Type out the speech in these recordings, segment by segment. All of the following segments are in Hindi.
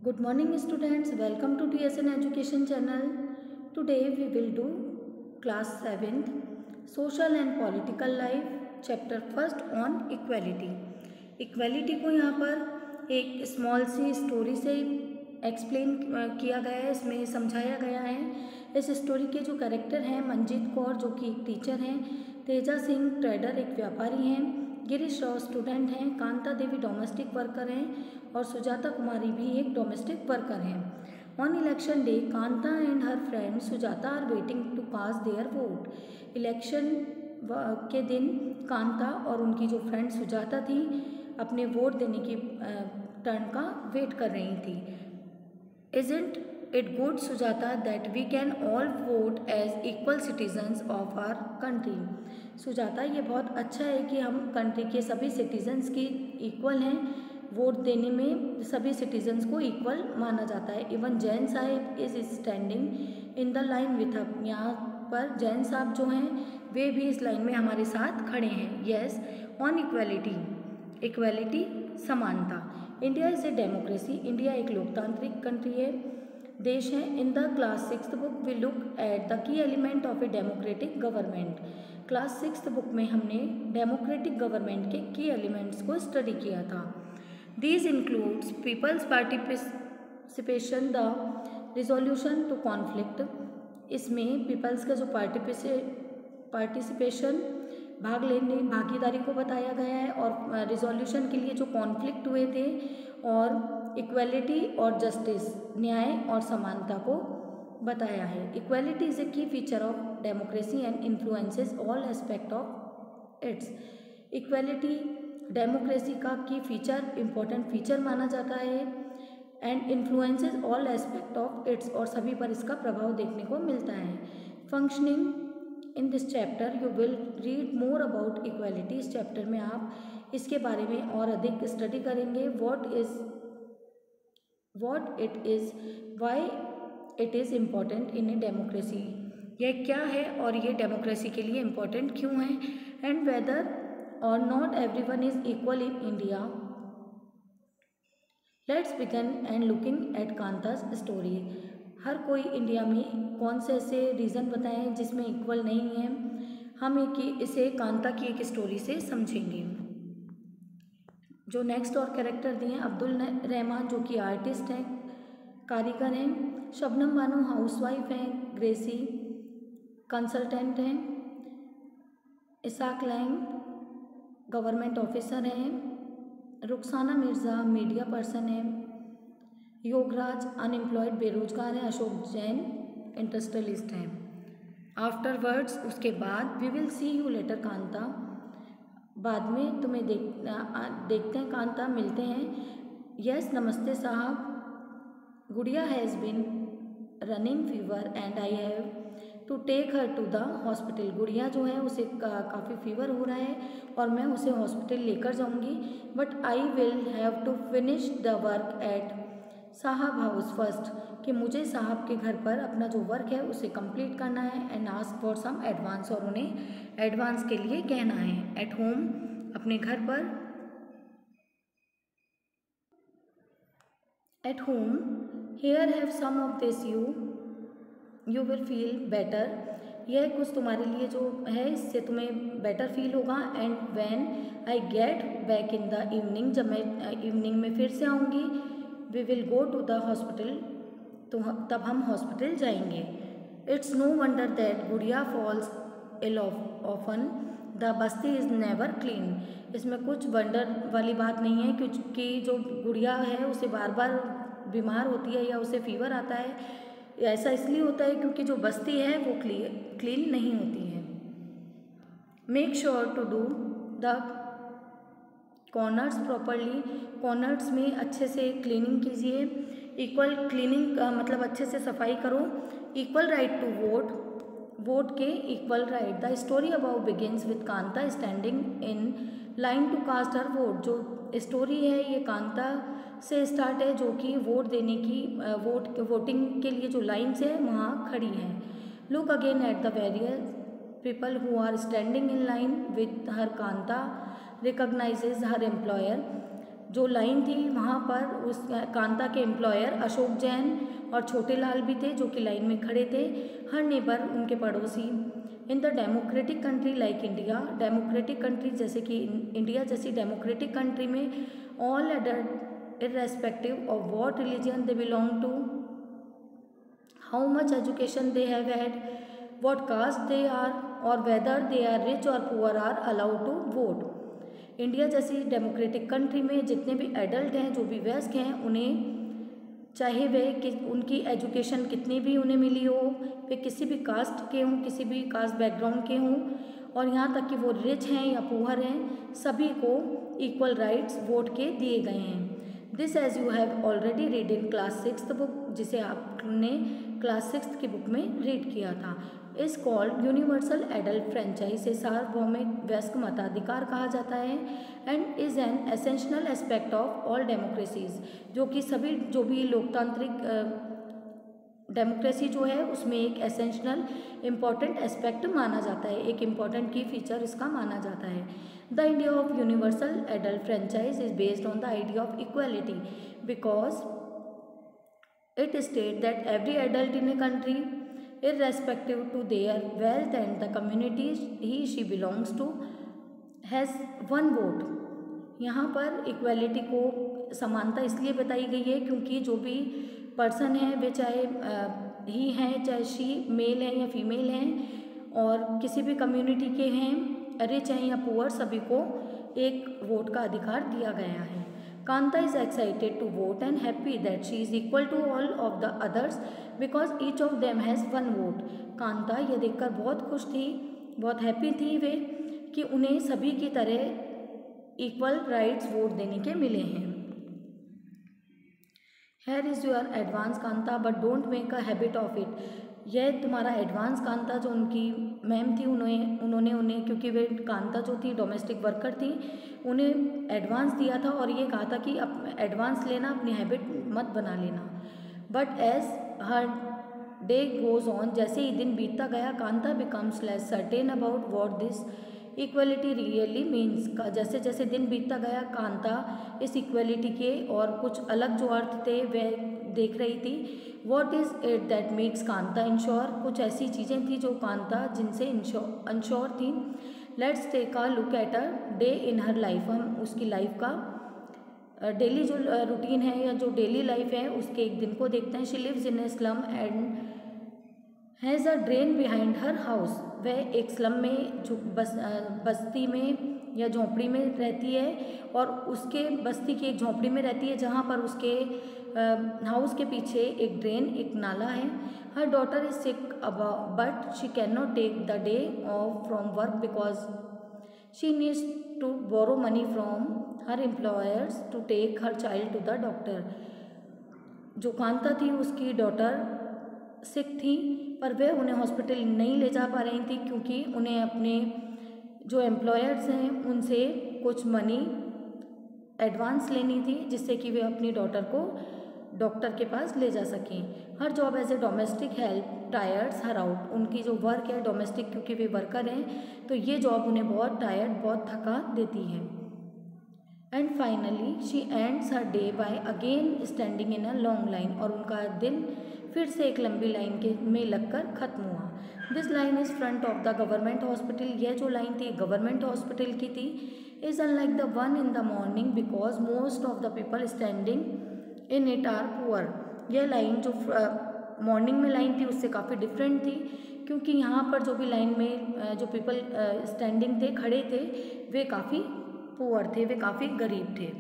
Good morning students, welcome to TSN Education channel. Today we will do class 7th Social and Political Life chapter first on Equality. Equality को यहाँ पर एक स्मॉल सी स्टोरी से एक्सप्लेन किया गया है, इसमें समझाया गया है। इस स्टोरी के जो कैरेक्टर हैं मंजीत कौर जो कि एक टीचर हैं, तेजा सिंह ट्रेडर एक व्यापारी हैं, गिरीश राव स्टूडेंट हैं, कांता देवी डोमेस्टिक वर्कर हैं और सुजाता कुमारी भी एक डोमेस्टिक वर्कर हैं। On election day Kanta and her friend Sujata are waiting to cast their vote. Election के दिन कांता और उनकी जो फ्रेंड सुजाता थी अपने वोट देने की टर्न का वेट कर रही थी। Isn't it good, Sujata, that we can all vote as equal citizens of our country? Sujata, ये बहुत अच्छा है कि हम कंट्री के सभी सिटीजन्स की इक्वल हैं, वोट देने में सभी सिटीजन्स को इक्वल माना जाता है। इवन जैन साहिब is standing in the line with up. यहाँ पर जैन साहब जो हैं वे भी इस लाइन में हमारे साथ खड़े हैं। यस, ऑन इक्वलिटी, इक्वलिटी समानता। India is a democracy, India एक लोकतांत्रिक कंट्री है, देश है। In the class 6th book we look at the key element of a democratic government. Class 6th book में हमने डेमोक्रेटिक गवर्नमेंट के की एलिमेंट्स को स्टडी किया था। These includes peoples participation, the resolution to conflict. इसमें पीपल्स का जो पार्टिसिपेशन भाग लेने भागीदारी को बताया गया है और रिजोल्यूशन के लिए जो कॉन्फ्लिक्ट हुए थे, और इक्वलिटी और जस्टिस न्याय और समानता को बताया है। Equality is a key feature of democracy and influences all aspect of its. Equality democracy का की फीचर इम्पोर्टेंट फीचर माना जाता है and influences all aspect of its, और सभी पर इसका प्रभाव देखने को मिलता है। Functioning in this chapter you will read more about equality. इस चैप्टर में आप इसके बारे में और अधिक स्टडी करेंगे। What it is, why it is important in a democracy, यह क्या है और ये डेमोक्रेसी के लिए इम्पोर्टेंट क्यों है, and whether or not everyone is equal in India. Let's begin and looking at Kanta's story. हर कोई इंडिया में कौन से ऐसे रीज़न बताए हैं जिसमें इक्वल नहीं है, हम इसे कांता की एक स्टोरी से समझेंगे। जो नेक्स्ट और कैरेक्टर दिए हैं, अब्दुल रहमान जो कि आर्टिस्ट हैं, कारीगर हैं, शबनम बानो हाउसवाइफ हैं, ग्रेसी कंसल्टेंट हैं, इसाक लैंग गवर्नमेंट ऑफिसर हैं, रुखसाना मिर्ज़ा मीडिया पर्सन है, योगराज अनएम्प्लॉयड बेरोजगार है, अशोक जैन इंडस्ट्रियलिस्ट हैं। आफ्टरवर्ड्स उसके बाद we will see you later Kanta, बाद में तुम्हें देखते हैं कांता, मिलते हैं। यस नमस्ते साहब, Gudiya has been running fever and I have to take her to the hospital. Gudiya जो है उसे काफ़ी फीवर हो रहा है और मैं उसे हॉस्पिटल लेकर जाऊंगी, but I will have to finish the work at sahab house first, कि मुझे साहब के घर पर अपना जो वर्क है उसे कंप्लीट करना है, and ask for some advance, और उन्हें एडवांस के लिए कहना है। एट होम अपने घर पर, at home here have some of this you will feel better. यह कुछ तुम्हारे लिए जो है इससे तुम्हें बेटर फील होगा। And when I get back in the evening, जब मैं इवनिंग में फिर से आऊँगी, we will go to the hospital, तो तब हम हॉस्पिटल जाएंगे। It's no wonder that Gudiya falls ill often, the basti is never clean. इसमें कुछ वंडर वाली बात नहीं है, क्योंकि जो गुड़िया है उसे बार बार बीमार होती है या उसे फीवर आता है, ऐसा इसलिए होता है क्योंकि जो बस्ती है वो क्लीन नहीं होती है। Make sure to do the corners properly, corners में अच्छे से क्लीनिंग कीजिए। इक्वल क्लीनिंग मतलब अच्छे से सफाई करो। Equal right to vote, vote के equal right. The story about begins with Kanta standing in line to cast her vote. जो स्टोरी है ये कांता से स्टार्ट है जो कि वोट देने की वोटिंग के लिए जो लाइन्स है वहाँ खड़ी हैं। Look again at the various people who are standing in line with her, Kanta recognizes her employer। जो लाइन थी वहाँ पर उस कांता के एम्प्लॉयर अशोक जैन और छोटे लाल भी थे जो कि लाइन में खड़े थे। हर नेबर उनके पड़ोसी। In the democratic country like India, democratic country जैसे कि इंडिया जैसी डेमोक्रेटिक कंट्री में all adult irrespective of what religion they belong to, how much education they have had, what caste they are और वेदर दे आर रिच और poor are allowed to vote. India जैसी डेमोक्रेटिक कंट्री में जितने भी एडल्ट हैं, जो भी वयस्क हैं, उन्हें चाहे वे कि उनकी एजुकेशन कितनी भी उन्हें मिली हो, वे किसी भी कास्ट के हों, किसी भी कास्ट बैकग्राउंड के हों, और यहाँ तक कि वो रिच हैं या पुअर हैं, सभी को इक्वल राइट्स वोट के दिए गए हैं। This as you have already read in class 6th book, जिसे आपने क्लास 6th की बुक में रीड किया था, is called universal adult franchise, से सार्वभौमिक वयस्क मताधिकार कहा जाता है, and is an essential aspect of all democracies, जो कि सभी जो भी लोकतांत्रिक डेमोक्रेसी जो है उसमें एक एसेंशियल इम्पॉर्टेंट एस्पेक्ट माना जाता है, एक इम्पॉर्टेंट की फीचर इसका माना जाता है। The idea of universal adult franchise is based on the idea of equality because it state that every adult in a country irrespective to their wealth and the communities he she belongs to has one vote। यहाँ पर इक्वालिटी को समानता इसलिए बताई गई है क्योंकि जो भी पर्सन है वे चाहे ही हैं चाहे शी मेल हैं या फीमेल हैं और किसी भी कम्युनिटी के हैं, रिच हैं या पुअर, सभी को एक वोट का अधिकार दिया गया है। Kanta is excited to vote and happy that she is equal to all of the others because each of them has one vote। Kanta ये देखकर बहुत खुश थी, बहुत हैप्पी थी वे कि उन्हें सभी की तरह इक्वल राइट्स वोट देने के मिले हैं। Here is your advance Kanta but don't make a habit of it। यह तुम्हारा एडवांस कांता, जो उनकी मैम थी, उन्होंने उन्हें, क्योंकि वे कांता जो थी डोमेस्टिक वर्कर थी, उन्हें एडवांस दिया था और ये कहा था कि अब एडवांस लेना अपनी हैबिट मत बना लेना। But as her day goes on, जैसे ही दिन बीतता गया, Kanta becomes less certain about what this equality really means. जैसे जैसे दिन बीतता गया, कांता इस इक्वलिटी के और कुछ अलग जो अर्थ थे वह देख रही थी। What is it that makes Kanta unsure, कुछ ऐसी चीज़ें थी जो कांता जिनसे अनश्योर थी। Let's take a look at a day in her life, हम उसकी लाइफ का डेली जो रूटीन है या जो डेली लाइफ है उसके एक दिन को देखते हैं। She lives in a slum and has a drain behind her house, वह एक स्लम में जो बस्ती में या झोंपड़ी में रहती है और उसके बस्ती की एक झोंपड़ी में रहती है जहाँ पर उसके हाउस के पीछे एक ड्रेन, एक नाला है। Her daughter is sick but she can not take the day off from work because she needs to borrow money from her employers to take her child to the doctor. जो कांता थी उसकी डॉटर सिक थी पर वह उन्हें हॉस्पिटल नहीं ले जा पा रही थी क्योंकि उन्हें अपने जो एम्प्लॉयर्स हैं उनसे कुछ मनी एडवांस लेनी थी जिससे कि वे अपनी डॉटर को डॉक्टर के पास ले जा सकें। Her job as a domestic help tires her out, उनकी जो वर्क है डोमेस्टिक, क्योंकि वे वर्कर हैं तो ये जॉब उन्हें बहुत टायर्ड, बहुत थका देती है। And finally she ends her day by again standing in a long line, और उनका दिन फिर से एक लंबी लाइन के में लगकर ख़त्म हुआ। This line is front of the government hospital, यह जो लाइन थी गवर्नमेंट हॉस्पिटल की थी। Is unlike the one in the morning because most of the people standing in it are poor. यह लाइन जो मॉर्निंग में लाइन थी उससे काफ़ी डिफरेंट थी क्योंकि यहाँ पर जो भी लाइन में जो पीपल स्टैंडिंग थे, खड़े थे, वे काफ़ी पुअर थे, वे काफ़ी गरीब थे।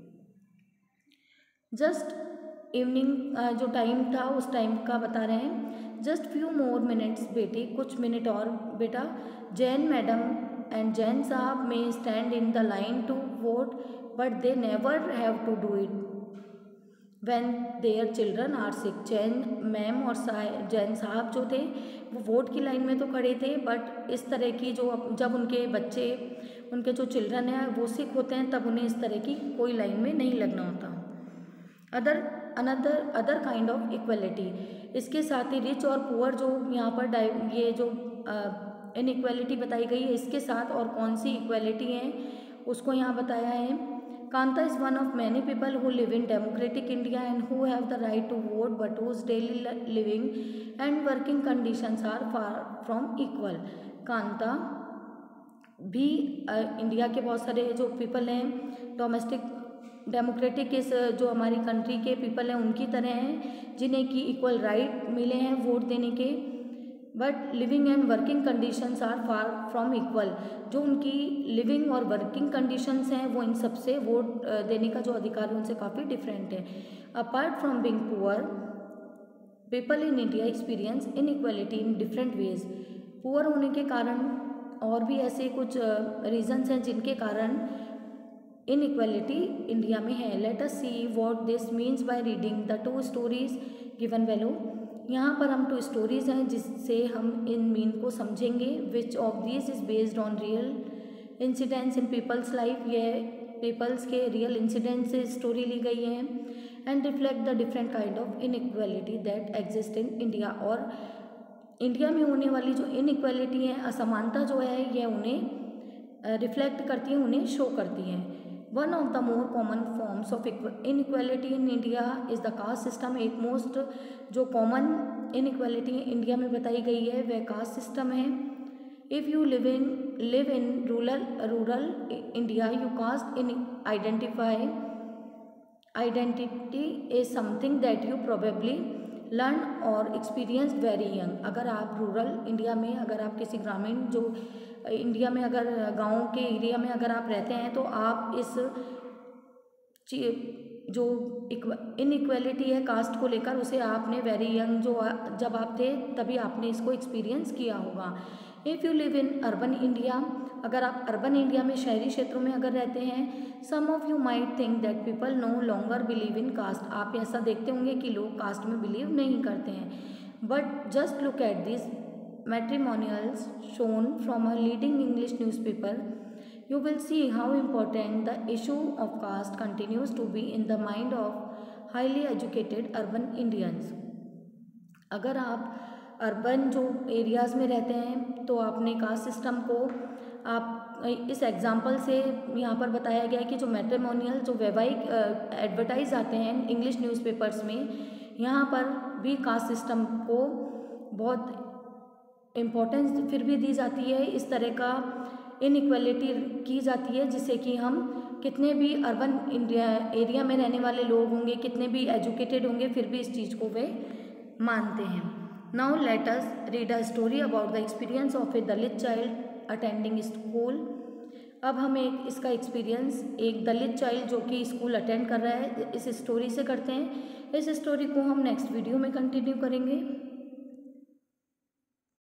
जस्ट इवनिंग जो टाइम था उस टाइम का बता रहे हैं। जस्ट फ्यू मोर मिनट्स बेटी, कुछ मिनट और बेटा। जैन मैडम एंड जैन साहब में stand in the line to vote but they never have to do it when their children are sick. Jain ma'am और जैन साहब जो थे वो वोट की लाइन में तो खड़े थे बट इस तरह की जो जब उनके बच्चे, उनके जो चिल्ड्रन हैं वो सिक होते हैं तब उन्हें इस तरह की कोई लाइन में नहीं लगना होता। अदर काइंड ऑफ इक्वलिटी, इसके साथ ही रिच और पुअर जो यहाँ पर ये जो इनइक्वालिटी बताई गई है, इसके साथ और कौन सी इक्वालिटी हैं उसको यहाँ बताया है। Kanta is one of many people who live in democratic India and who have the right to vote, but whose daily living and working conditions are far from equal. Kanta भी इंडिया के बहुत सारे जो पीपल हैं डोमेस्टिक डेमोक्रेटिक इस जो हमारी कंट्री के पीपल हैं उनकी तरह हैं जिन्हें कि इक्वल राइट मिले हैं वोट देने के, but living and working conditions are far from equal. जो उनकी लिविंग और वर्किंग कंडीशंस हैं वो इन सबसे वोट देने का जो अधिकार है उनसे काफ़ी डिफरेंट है. Apart from being poor, people in India experience inequality in different ways. Poor होने के कारण और भी ऐसे कुछ रीजंस हैं जिनके कारण इनइक्वालिटी इंडिया में है. Let us see what this means by reading the 2 stories given below. यहाँ पर हम 2 स्टोरीज़ हैं जिससे हम इन मीन को समझेंगे. Which of this is based on real incidents in people's life. ये पीपल्स के रियल इंसिडेंट से स्टोरी ली गई है. And reflect the different kind of inequality that exist in India. और इंडिया में होने वाली जो इनइक्वालिटी है, असमानता जो है, यह उन्हें रिफ्लेक्ट करती है, उन्हें शो करती है. One of the more common forms of inequality in India is the caste system. एक मोस्ट जो कॉमन इनइक्वालिटी इंडिया में बताई गई है वह कास्ट सिस्टम है. If you live in rural India, you caste in identity is something that you probably learn और एक्सपीरियंस वेरी यंग. अगर आप रूरल इंडिया में, अगर आप किसी ग्रामीण जो इंडिया में, अगर गाँव के एरिया में अगर आप रहते हैं तो आप इस जो इनइक्वालिटी है कास्ट को लेकर उसे आपने वेरी यंग जो जब आप थे तभी आपने इसको एक्सपीरियंस किया होगा. If you live in urban India, अगर आप अर्बन इंडिया में शहरी क्षेत्रों में अगर रहते हैं, some of you might think that people no longer believe in caste. आप ऐसा देखते होंगे कि लोग कास्ट में बिलीव नहीं करते हैं. But just look at this matrimonials shown from a leading English newspaper, you will see how important the issue of caste continues to be in the mind of highly educated urban Indians. अगर आप अर्बन जो एरियाज़ में रहते हैं तो आपने कास्ट सिस्टम को आप इस एग्जाम्पल से यहाँ पर बताया गया है कि जो मैट्रिमोनियल जो वैवाहिक एडवर्टाइज आते हैं इंग्लिश न्यूज़पेपर्स में, यहाँ पर भी कास्ट सिस्टम को बहुत इम्पोर्टेंस फिर भी दी जाती है. इस तरह का इनइक्वालिटी की जाती है जिससे कि हम कितने भी अर्बन इंडिया एरिया में रहने वाले लोग होंगे, कितने भी एजुकेटेड होंगे, फिर भी इस चीज़ को वे मानते हैं. Now let us read a story about the experience of a Dalit child attending school. अब हम इसका एक्सपीरियंस एक दलित चाइल्ड जो कि स्कूल अटेंड कर रहा है इस स्टोरी से करते हैं. इस स्टोरी को हम नेक्स्ट वीडियो में कंटिन्यू करेंगे.